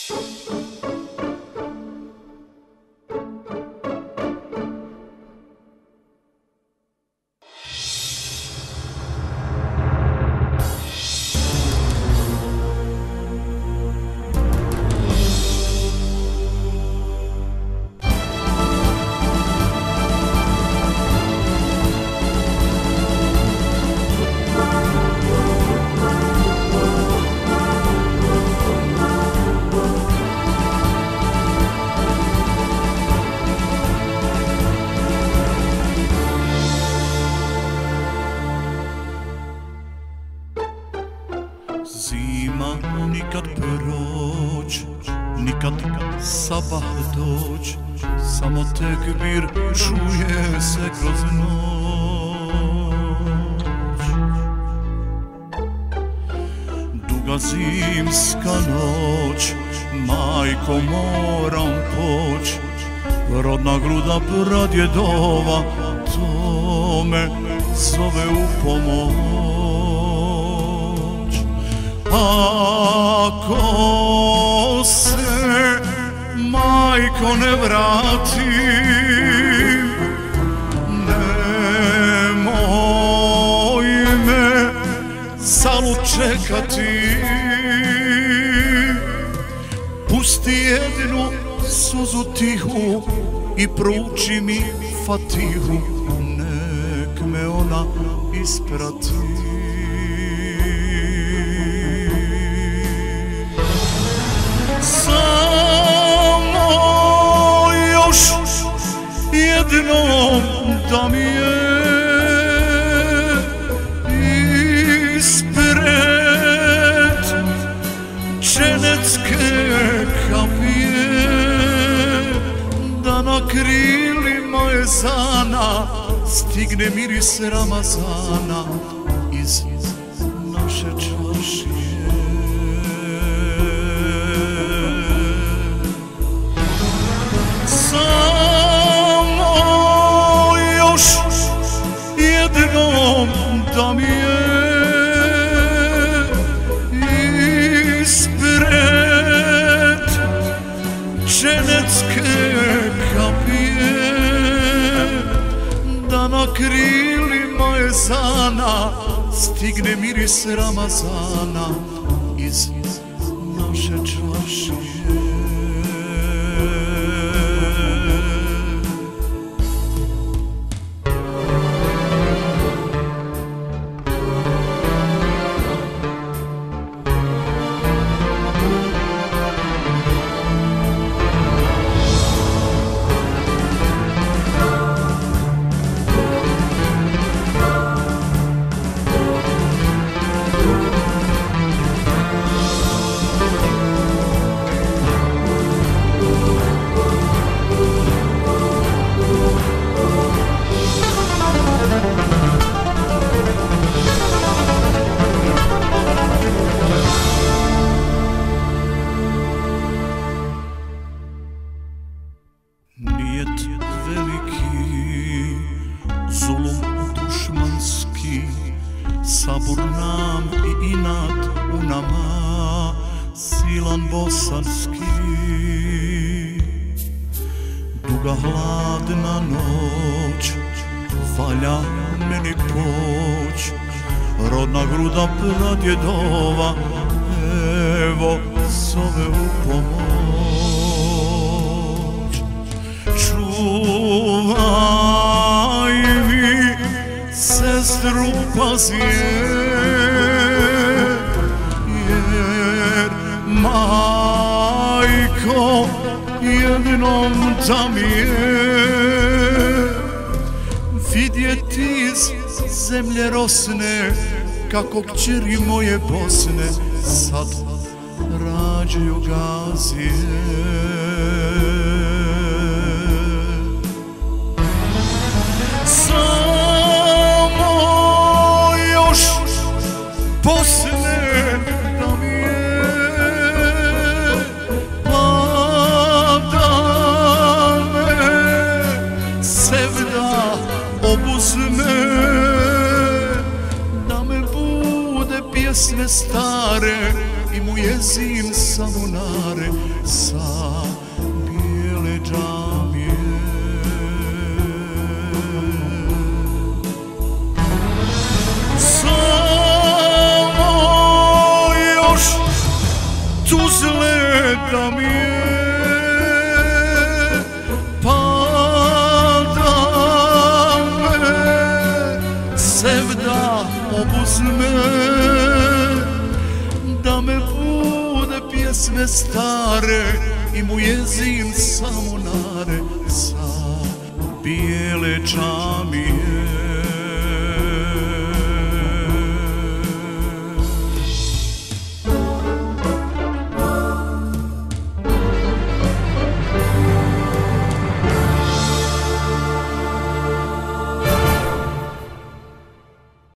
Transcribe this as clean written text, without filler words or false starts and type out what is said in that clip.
Zima nikad proć, nikad sabah doć, samo tekbir čuje se kroz noć. Duga zimska noć, majko moram poć, rodna gruda pradjedova, to me zove u pomoć. Ako se, majko, ne vratim, nemoj me zalud čekati. Pusti jednu suzu tihu i prouči mi Fatihu, nek me ona isprati. Samo još jednom da mi je ispred dženecke kapije, da na krilima ezana stigne miris Ramazana iz naše čaršije. Samo još jednom da mi je ispred dženecke kapije, da na krilima ezana stigne miris Ramazana iz naše čaršije. Nijet veliki, zulum dušmanski, sabur nam i inat u nama, silan bosanski. Duga hladna noć, valja meni poć, rodna gruda pradjedova, evo zove u pomoć. Čuvaj mi, sestru, pazi jer majko jednom da mi je vidjeti iz zemlje rosne kako kćeri moje Bosne sad rađaju gazije. Bosne da mi je, pa da me sevda obuzme, da me bude pjesme stare i mu jezim samo nare, pjesme stare i muezin samo nare sa bijele džamije.